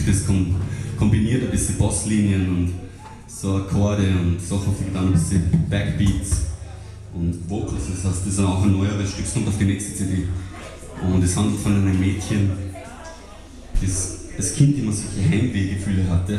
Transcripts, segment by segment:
das kombiniert ein bisschen Basslinien und so Akkorde und Sachen für dann ein bisschen Backbeats und Vocals. Das heißt, das ist auch ein neueres Stück, das kommt auf die nächste CD. Und es handelt von einem Mädchen, das als Kind immer solche Heimwehgefühle hatte.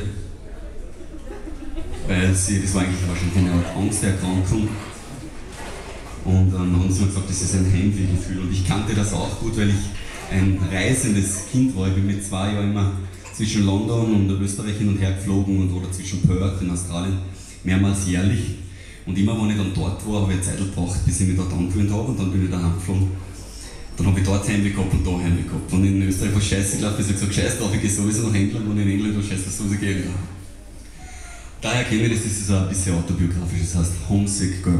Weil das war eigentlich wahrscheinlich eine Art Angsterkrankung. Und dann haben sie mir gesagt, das ist ein Heimwehgefühl. Und ich kannte das auch gut, weil ich ein reisendes Kind war. Ich bin mit 2 Jahren immer zwischen London und Österreich hin und her geflogen und oder zwischen Perth in Australien, mehrmals jährlich. Und immer, wenn ich dann dort war, habe ich Zeit gebraucht, bis ich mich dort angewöhnt habe und dann bin ich daheim geflogen. Dann habe ich dort Heimweh gehabt und da Heimweh gehabt. Und in Österreich war scheiße gelaufen, ich habe gesagt, scheiß drauf, ich gehe sowieso nach England und in England war scheiße, sowieso gehe ich wieder. Daher kenne ich das, das ist ein bisschen autobiografisch, das heißt Homesick Girl.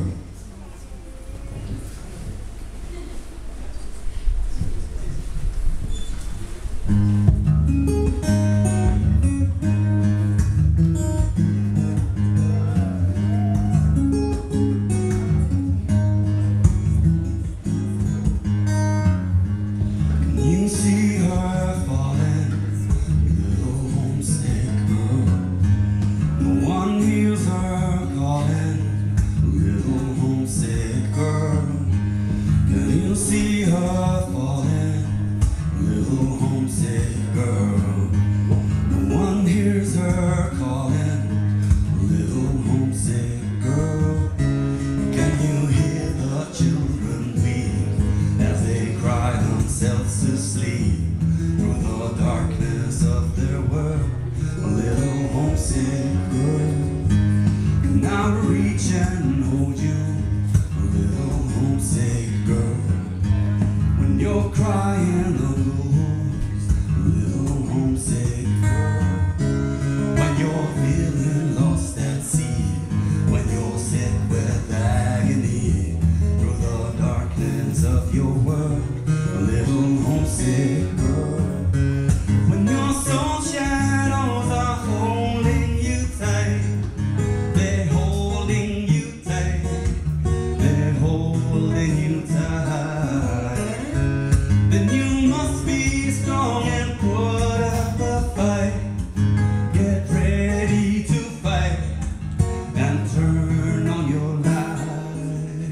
See her falling, little homesick girl. No one hears her calling, little homesick girl. Can you hear the children weep as they cry themselves to sleep through the darkness of their world, little homesick girl. And I reach and hold you, little homesick girl. You're crying the blues, little homesick girl. When you're feeling lost at sea, when you're sick with agony, through the darkness of your world, little homesick girl. When your soul shadows are holding you tight, they're holding you tight, they're holding you tight. Then you must be strong and put up a fight. Get ready to fight and turn on your light.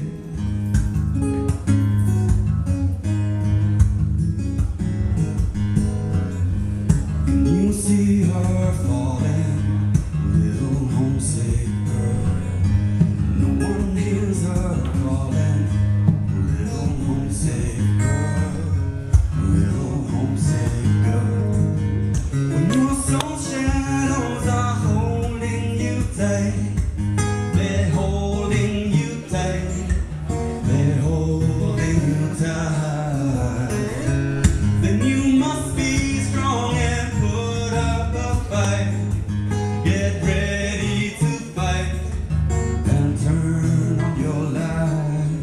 Can you see her falling, little homesick girl? No one hears her calling, little homesick girl. Little homesick girl. When your soul shadows are holding you tight, they're holding you tight, they're holding you tight. Then you must be strong and put up a fight. Get ready to fight and turn on your light.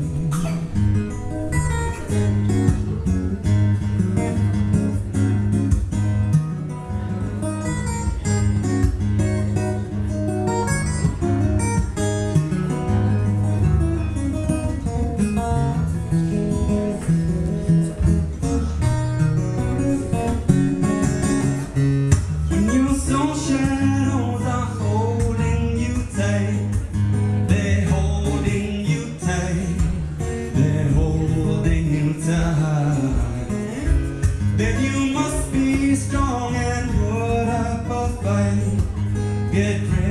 Shadows are holding you tight, they're holding you tight, they're holding you tight. Then you must be strong and put up a fight. Get ready.